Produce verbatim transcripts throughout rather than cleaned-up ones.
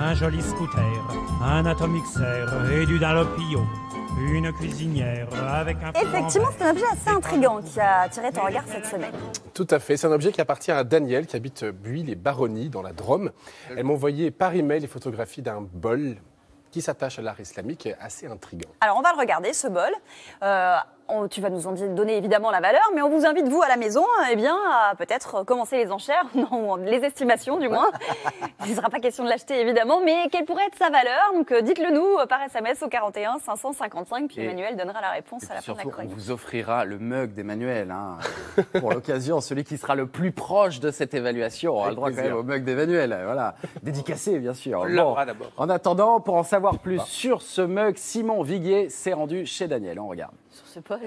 un joli scooter, un atomixer et du Dalopio. Une cuisinière avec un... Effectivement, c'est un objet assez intriguant qui a attiré ton regard cette semaine. Tout à fait. C'est un objet qui appartient à Daniel, qui habite Buis-les-Baronnies, dans la Drôme. Elle m'a envoyé par email les photographies d'un bol qui s'attache à l'art islamique et assez intriguant. Alors, on va le regarder, ce bol. Euh, on, tu vas nous en donner évidemment la valeur, mais on vous invite, vous, à la maison, eh bien, à peut-être commencer les enchères, non, les estimations, du moins. Il ne sera pas question de l'acheter, évidemment, mais quelle pourrait être sa valeur? Donc, euh, dites-le nous par S M S au quarante et un cinq cent cinquante-cinq, puis et Emmanuel donnera la réponse à la fin de la chronique. On vous offrira le mug d'Emmanuel, hein, pour l'occasion, celui qui sera le plus proche de cette évaluation. On a le droit quand même au mug d'Emmanuel, voilà, dédicacé, bien sûr. Bon, d'abord. En attendant, pour en savoir plus sur ce mug, Simon Viguier s'est rendu chez Daniel. On regarde. Sur ce bol.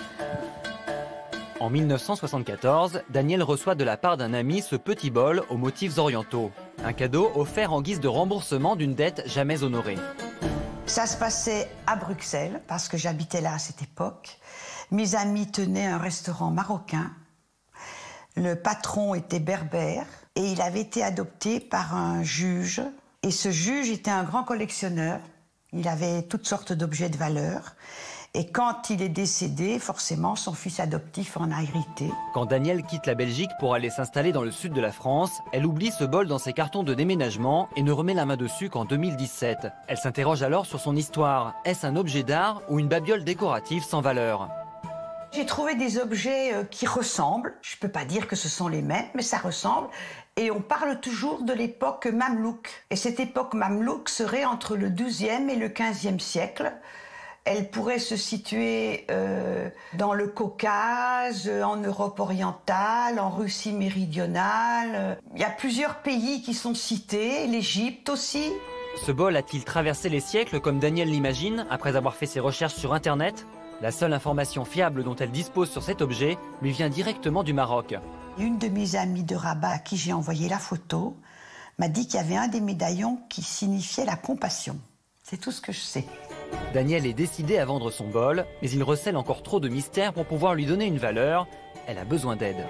En mille neuf cent soixante-quatorze, Daniel reçoit de la part d'un ami ce petit bol aux motifs orientaux. Un cadeau offert en guise de remboursement d'une dette jamais honorée. Ça se passait à Bruxelles, parce que j'habitais là à cette époque. Mes amis tenaient un restaurant marocain. Le patron était berbère et il avait été adopté par un juge. Et ce juge était un grand collectionneur. Il avait toutes sortes d'objets de valeur. Et quand il est décédé, forcément, son fils adoptif en a hérité. Quand Daniel quitte la Belgique pour aller s'installer dans le sud de la France, elle oublie ce bol dans ses cartons de déménagement et ne remet la main dessus qu'en deux mille dix-sept. Elle s'interroge alors sur son histoire. Est-ce un objet d'art ou une babiole décorative sans valeur ? J'ai trouvé des objets qui ressemblent. Je ne peux pas dire que ce sont les mêmes, mais ça ressemble. Et on parle toujours de l'époque mamelouk. Et cette époque mamelouk serait entre le douzième et le quinzième siècle. Elle pourrait se situer euh, dans le Caucase, en Europe orientale, en Russie méridionale. Il y a plusieurs pays qui sont cités, l'Égypte aussi. Ce bol a-t-il traversé les siècles comme Daniel l'imagine, après avoir fait ses recherches sur Internet ? La seule information fiable dont elle dispose sur cet objet lui vient directement du Maroc. Une de mes amies de Rabat, à qui j'ai envoyé la photo, m'a dit qu'il y avait un des médaillons qui signifiait la compassion. C'est tout ce que je sais. Daniel est décidée à vendre son bol, mais il recèle encore trop de mystères pour pouvoir lui donner une valeur. Elle a besoin d'aide.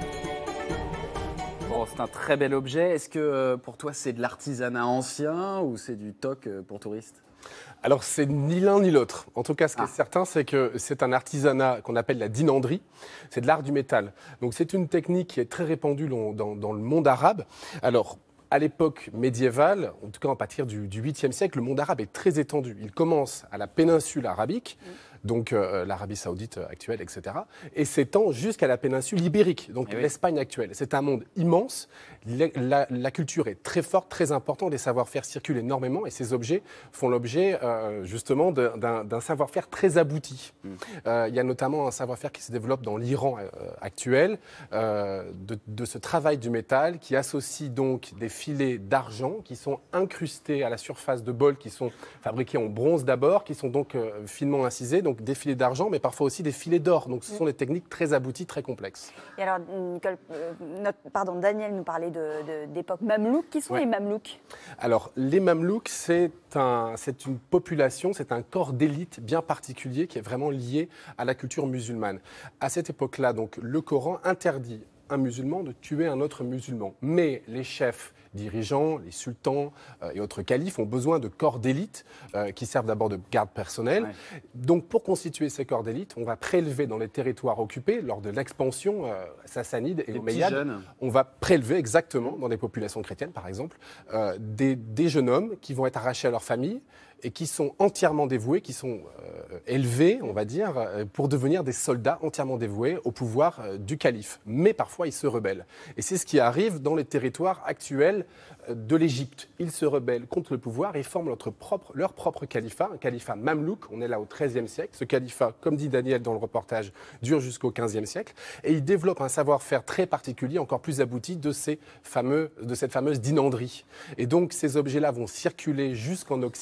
Bon, c'est un très bel objet. Est-ce que euh, pour toi c'est de l'artisanat ancien ou c'est du toc euh, pour touristes ? Alors, c'est ni l'un ni l'autre. En tout cas, ce qui ah. est certain, c'est que c'est un artisanat qu'on appelle la dinanderie. C'est de l'art du métal. Donc, c'est une technique qui est très répandue dans, dans, dans le monde arabe. Alors, à l'époque médiévale, en tout cas à partir du, du huitième siècle, le monde arabe est très étendu. Il commence à la péninsule arabique, donc euh, l'Arabie saoudite actuelle, et cetera, et s'étend jusqu'à la péninsule ibérique, donc oui. l'Espagne actuelle. C'est un monde immense. La, la, la culture est très forte, très importante, les savoir-faire circulent énormément, et ces objets font l'objet euh, justement de, d'un, d'un savoir-faire très abouti. Mm. Euh, il y a notamment un savoir-faire qui se développe dans l'Iran euh, actuel, euh, de, de ce travail du métal qui associe donc des filets d'argent qui sont incrustés à la surface de bols qui sont fabriqués en bronze d'abord, qui sont donc euh, finement incisés, donc des filets d'argent, mais parfois aussi des filets d'or. Donc ce sont des techniques très abouties, très complexes. Et alors, Nicole, euh, notre, pardon, Daniel nous parlait de, de, d'époque mamelouk. Qui sont ouais. les mamelouks ? Alors, les mamelouks, c'est, un, c'est une population, c'est un corps d'élite bien particulier qui est vraiment lié à la culture musulmane. À cette époque-là, donc, le Coran interdit un musulman de tuer un autre musulman. Mais les chefs dirigeants, les sultans euh, et autres califes ont besoin de corps d'élite euh, qui servent d'abord de garde personnelle. Ouais. Donc pour constituer ces corps d'élite, on va prélever dans les territoires occupés lors de l'expansion euh, sassanide et omeyyade. On va prélever exactement dans des populations chrétiennes par exemple euh, des, des jeunes hommes qui vont être arrachés à leur famille et qui sont entièrement dévoués, qui sont euh, élevés, on va dire, euh, pour devenir des soldats entièrement dévoués au pouvoir euh, du calife. Mais parfois, ils se rebellent. Et c'est ce qui arrive dans les territoires actuels euh, de l'Égypte. Ils se rebellent contre le pouvoir et forment notre propre, leur propre califat, un califat mamelouk. On est là au treizième siècle. Ce califat, comme dit Daniel dans le reportage, dure jusqu'au quinzième siècle. Et ils développent un savoir-faire très particulier, encore plus abouti, de, ces fameux, de cette fameuse dinanderie. Et donc, ces objets-là vont circuler jusqu'en Occident. Les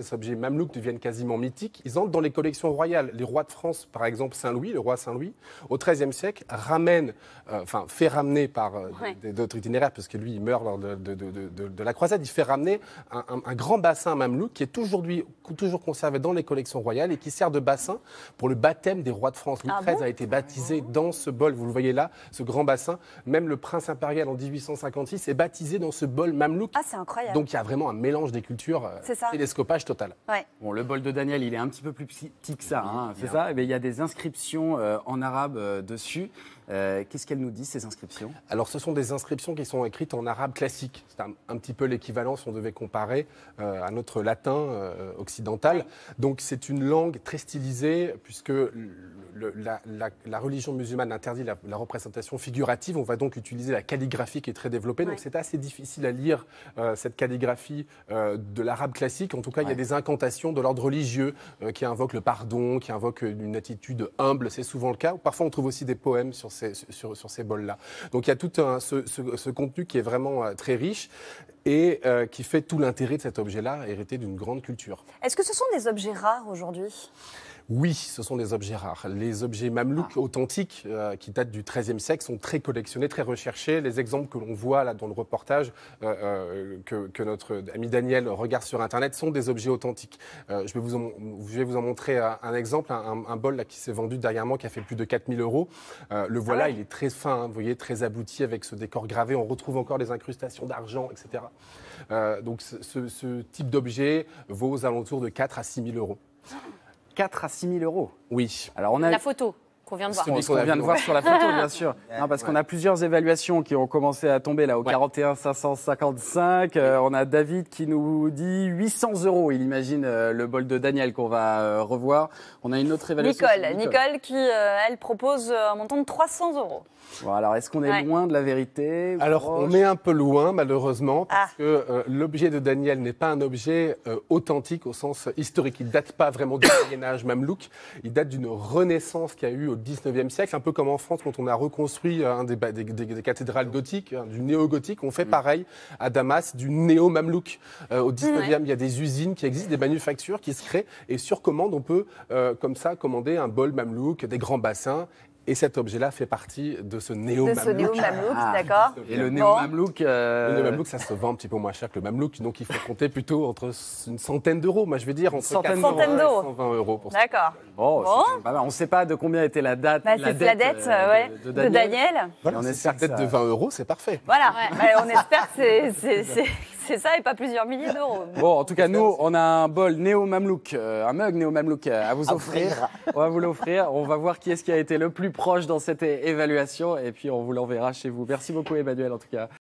ces objets mamelouks deviennent quasiment mythiques. Ils entrent dans les collections royales. Les rois de France, par exemple, Saint-Louis, le roi Saint-Louis, au XIIIe siècle, ramène, euh, enfin, fait ramener par euh, Ouais. d'autres itinéraires, parce que lui, il meurt lors de, de, de, de, de la croisade, il fait ramener un, un, un grand bassin mamelouk qui est aujourd'hui toujours conservé dans les collections royales et qui sert de bassin pour le baptême des rois de France. Louis Ah treize bon a été baptisé dans ce bol, vous le voyez là, ce grand bassin. Même le prince impérial en dix-huit cent cinquante-six est baptisé dans ce bol mamelouk. Ah, c'est incroyable. Donc il y a vraiment un mélange des cultures, euh, C'est ça. télescopage total. Ouais. Bon, le bol de Daniel, il est un petit peu plus petit que ça, hein, c'est ça? Mais il y a des inscriptions euh, en arabe euh, dessus. Euh, Qu'est-ce qu'elles nous disent, ces inscriptions? Alors, ce sont des inscriptions qui sont écrites en arabe classique. C'est un, un petit peu l'équivalent, si on devait comparer, euh, à notre latin euh, occidental. Donc, c'est une langue très stylisée, puisque le, le- la, la- la religion musulmane interdit la, la représentation figurative. On va donc utiliser la calligraphie qui est très développée. Donc, Ouais. c'est assez difficile à lire euh, cette calligraphie euh, de l'arabe classique. En tout cas, il y a Ouais. des incantations de l'ordre religieux euh, qui invoquent le pardon, qui invoquent une attitude humble. C'est souvent le cas. Parfois, on trouve aussi des poèmes sur ces, sur, sur ces bols-là. Donc, il y a tout un, ce, ce- ce contenu qui est vraiment euh, très riche et euh, qui fait tout l'intérêt de cet objet-là, hérité d'une grande culture. Est-ce que ce sont des objets rares aujourd'hui? Oui, ce sont des objets rares. Les objets mamelouks authentiques euh, qui datent du XIIIe siècle sont très collectionnés, très recherchés. Les exemples que l'on voit là dans le reportage euh, euh, que, que notre ami Daniel regarde sur Internet sont des objets authentiques. Euh, je, vais vous en, je vais vous en montrer un, un exemple, un, un bol là, qui s'est vendu derrière moi qui a fait plus de quatre mille euros. Euh, le voilà, Ah ouais. il est très fin, hein, vous voyez, très abouti avec ce décor gravé. On retrouve encore des incrustations d'argent, et cetera. Euh, donc ce, ce- ce type d'objet vaut aux alentours de quatre à six mille euros. quatre à six mille euros. Oui. Alors, on a La photo qu'on vient de voir. Celui ce qu'on vient de voir sur la photo, bien sûr. Non, parce qu'on a plusieurs évaluations qui ont commencé à tomber là au Ouais. quarante et un cinq cent cinquante-cinq. Euh, on a David qui nous dit huit cents euros. Il imagine euh, le bol de Daniel qu'on va euh, revoir. On a une autre évaluation. Nicole, sur Nicole qui, euh, elle, propose euh, un montant de trois cents euros. Bon, alors, est-ce qu'on est Ouais. loin de la vérité? Alors, Proche? on est un peu loin, malheureusement, parce Ah. que euh, l'objet de Daniel n'est pas un objet euh, authentique au sens historique. Il ne date pas vraiment du Moyen-Âge mamelouk. Il date d'une renaissance qu'il y a eu au dix-neuvième siècle, un peu comme en France, quand on a reconstruit euh, un des, ba- des- des- des cathédrales gothiques, hein, du néo-gothique. On fait pareil à Damas, du néo-mamelouk. Euh, au dix-neuvième, il y a des usines qui existent, des manufactures qui se créent. Et sur commande, on peut, euh, comme ça, commander un bol mamelouk, des grands bassins. Et cet objet-là fait partie de ce De néo-mamelouk. ce néo-mamelouk, Ah. d'accord. Et le Bon. néo-mamelouk. euh, Le mamelouk, ça se vend un petit peu moins cher que le mamelouk, donc il faut compter plutôt entre une centaine d'euros. Moi, je vais dire entre Centaine quatre-vingts d'euros. et cent vingt euros pour ça. D'accord. Bon, Bon. c'est pas mal. On ne sait pas de combien était la date. Bah, la c'est la dette, euh, ouais, de, de, de Daniel. Daniel. Et on Si espère c'est que peut-être ça- de vingt euros, c'est parfait. Voilà. Bah, on espère que c'est- c'est c'est- c'est ça et pas plusieurs milliers d'euros. Bon, en tout cas, nous, on a un bol néo-mamelouk, euh, un mug néo-mamelouk euh, à vous offrir. On va vous l'offrir. On va voir qui est-ce qui a été le plus proche dans cette é- évaluation et puis on vous l'enverra chez vous. Merci beaucoup, Emmanuel, en tout cas.